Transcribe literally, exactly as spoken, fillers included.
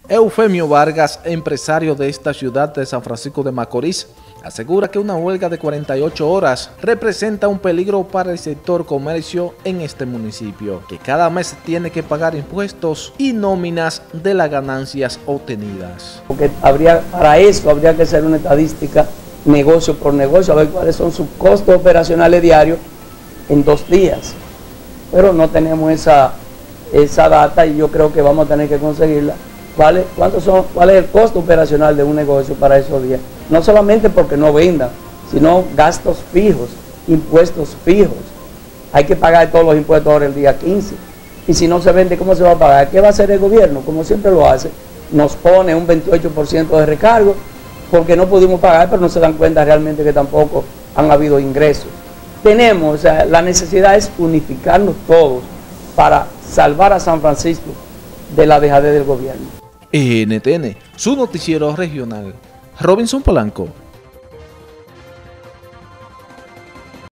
Eufemio Vargas, empresario de esta ciudad de San Francisco de Macorís, asegura que una huelga de cuarenta y ocho horas representa un peligro para el sector comercio en este municipio, que cada mes tiene que pagar impuestos y nóminas de las ganancias obtenidas. Porque habría, para eso habría que hacer una estadística negocio por negocio, a ver cuáles son sus costos operacionales diarios en dos días. Pero no tenemos esa, esa data y yo creo que vamos a tener que conseguirla. ¿Cuál es, cuántos son, ¿Cuál es el costo operacional de un negocio para esos días? No solamente porque no vendan, sino gastos fijos, impuestos fijos. Hay que pagar todos los impuestos ahora el día quince. Y si no se vende, ¿cómo se va a pagar? ¿Qué va a hacer el gobierno? Como siempre lo hace, nos pone un veintiocho por ciento de recargo porque no pudimos pagar, pero no se dan cuenta realmente que tampoco han habido ingresos. Tenemos, o sea, la necesidad es unificarnos todos para salvar a San Francisco de la dejadez del gobierno. N T N, su noticiero regional. Robinson Polanco.